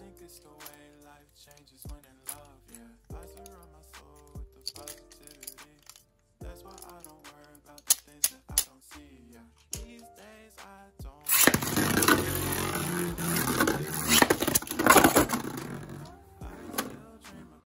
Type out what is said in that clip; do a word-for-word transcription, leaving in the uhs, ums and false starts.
think it's the way life changes when in love, yeah. I surround my soul with the positive